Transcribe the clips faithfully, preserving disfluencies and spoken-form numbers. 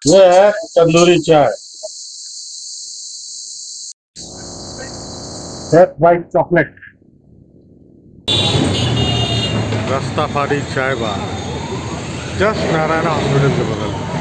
ये है तंदूरी चाय, डेथ वाइट चॉकलेट। रास्ताफारी चाय बार, जस्ट नारायण हॉस्पिटल के बगल में।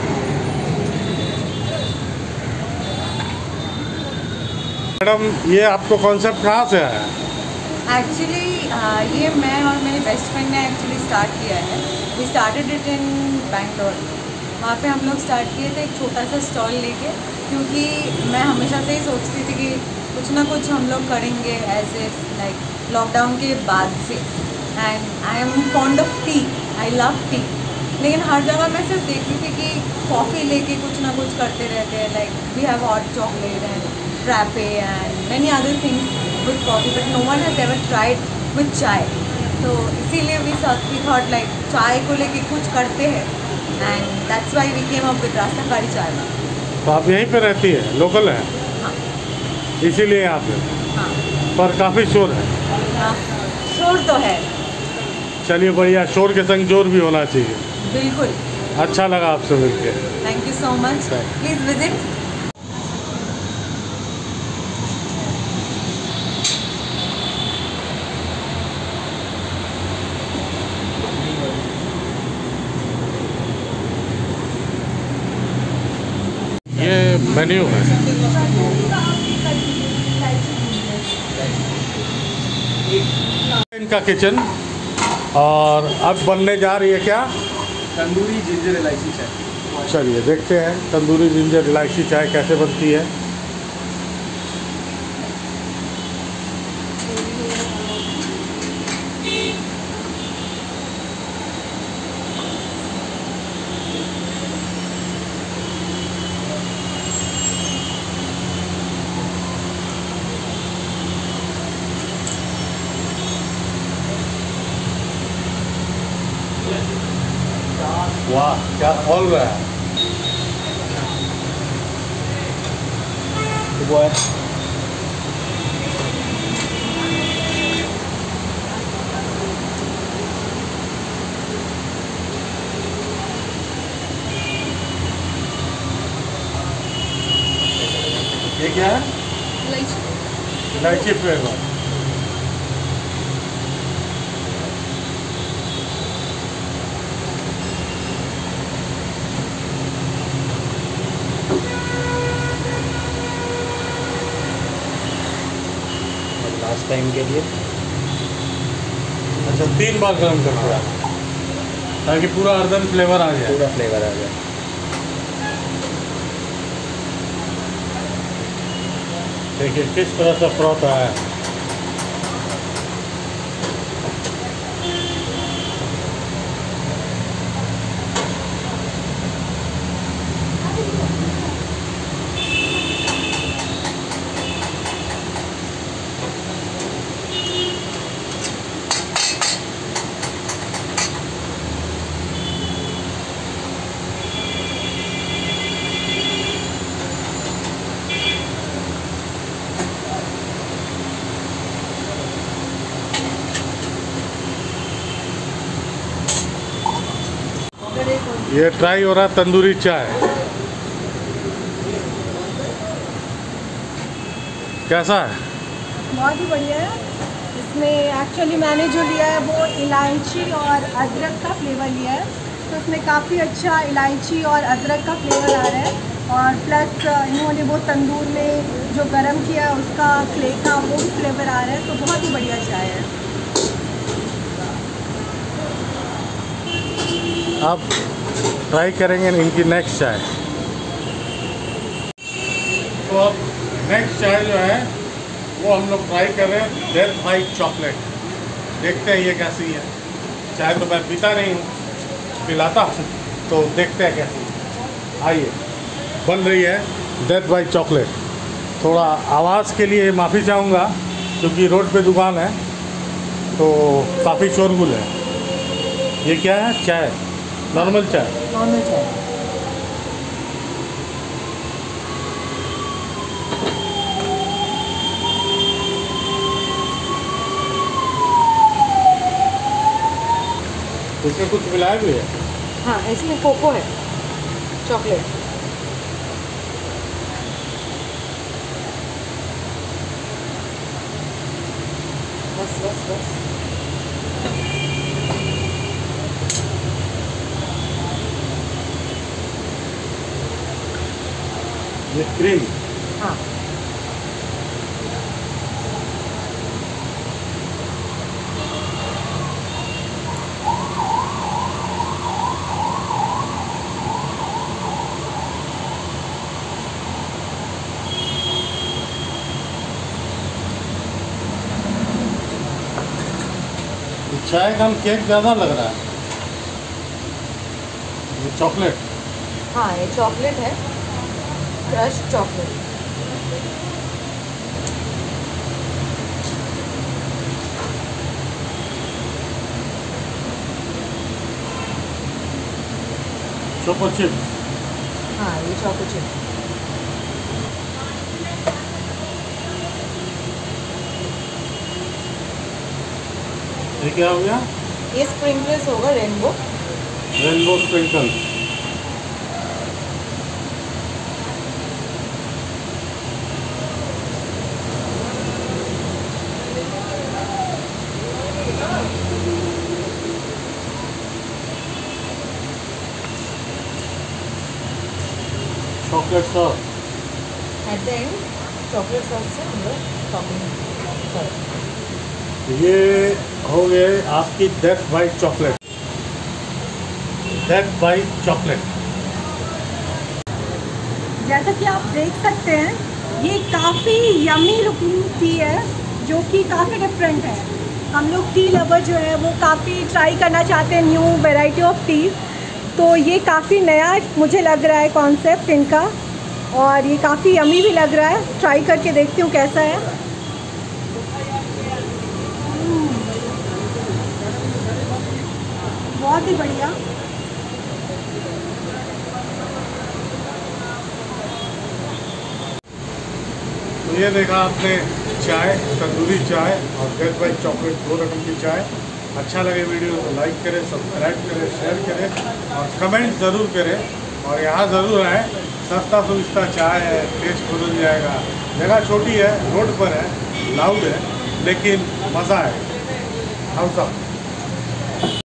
मैडम, ये आपको कॉन्सेप्ट कहाँ से आया? एक्चुअली ये मैं और मेरे बेस्ट फ्रेंड ने एक्चुअली स्टार्ट किया है। We started it in Bangalore. वहाँ पे हम लोग स्टार्ट किए थे एक छोटा सा स्टॉल लेके, क्योंकि मैं हमेशा से ही सोचती थी कि कुछ ना कुछ हम लोग करेंगे एज ए लाइक लॉकडाउन के बाद से। And I am fond of tea, I love tea. लेकिन हर जगह मैं सिर्फ देखती थी कि कॉफ़ी लेके कुछ ना कुछ करते रहते हैं, like we have hot chocolate and frappe and many other things with coffee, but no one has ever tried with chai. तो इसीलिए वी थॉट लाइक चाय को लेके कुछ करते हैं, and that's why we came up with Rastafari chai bar. तो आप यहीं पे रहती है, लोकल है? हाँ इसीलिए यहाँ पे। हाँ पर काफ़ी शोर है। हाँ, शोर तो है। चलिए बढ़िया, शोर के संग जोर भी होना चाहिए। बिल्कुल। अच्छा लगा आपसे मिलके। Thank you so much, please visit. ये मेन्यू है। इनका किचन, और अब बनने जा रही है क्या? तंदूरी जिंजर इलायची चाय। चलिए देखते हैं तंदूरी जिंजर इलायची चाय कैसे बनती है। वाह, क्या खोल रहा है। वो है ये क्या है? इलायची फ्लेवर। लास्ट टाइम के लिए। अच्छा, तीन बार गर्म करना है ताकि पूरा अर्दन फ्लेवर आ जाए। पूरा फ्लेवर आ जाए। देखिए किस तरह से फ्रॉथ आया है। ये ट्राई हो रहा है तंदूरी चाय, कैसा है? बहुत ही बढ़िया है। इसमें एक्चुअली मैंने जो लिया है वो इलायची और अदरक का फ्लेवर लिया है, तो इसमें काफ़ी अच्छा इलायची और अदरक का फ्लेवर आ रहा है। और प्लस इन्होंने वो तंदूर में जो गरम किया है उसका क्ले का वो भी फ्लेवर आ रहा है, तो बहुत ही बढ़िया चाय है। अब ट्राई करेंगे इनकी नेक्स्ट चाय। तो अब नेक्स्ट चाय जो है वो हम लोग ट्राई कर रहे हैं, डेथ वाइट चॉकलेट। देखते हैं ये कैसी है। चाय तो मैं पीता नहीं हूँ, पिलाता हूँ, तो देखते हैं कैसी है। आइए, बन रही है डेथ वाइट चॉकलेट। थोड़ा आवाज़ के लिए माफ़ी चाहूँगा क्योंकि रोड पे दुकान है तो काफ़ी शोरगुल है। ये क्या है? चाय, नॉर्मल चाय। नॉर्मल चाय। इसमें कुछ मिलाया भी है? हाँ, इसमें कोको है, चॉकलेट। बस बस। ये क्रीम। हाँ चाय का केक ज़्यादा लग रहा है। ये चॉकलेट। हाँ ये चॉकलेट है, क्रश चॉकलेट। Choco chips. हाँ ये चोको चिप्स। ये क्या हो गया? ये स्प्रिंकल्स होगा, rainbow. Rainbow sprinkle. Chocolate sauce. At the end chocolate sauce से हम लोग टॉपिंग करें। ये हो गए आपकी death by chocolate. Death by chocolate. जैसा कि आप देख सकते हैं, ये काफ़ी यमी लुकिंग टी है जो कि काफ़ी डिफरेंट है। हम लोग टी लवर जो है वो काफ़ी ट्राई करना चाहते हैं न्यू वैरायटी ऑफ टी, तो ये काफ़ी नया मुझे लग रहा है कॉन्सेप्ट इनका, और ये काफ़ी यमी भी लग रहा है। ट्राई करके देखती हूँ कैसा है। बहुत ही बढ़िया। तो ये देखा आपने चाय, तंदूरी चाय और डेथ बाई चॉकलेट, दो रकम की चाय। अच्छा लगे वीडियो तो लाइक करें, सब्सक्राइब करें, शेयर करें और कमेंट ज़रूर करें। और यहाँ ज़रूर आए, सस्ता सुविस्ता चाय है, टेस्ट बदल जाएगा। जगह छोटी है, रोड पर है, लाउड है, लेकिन मज़ा है। हम सब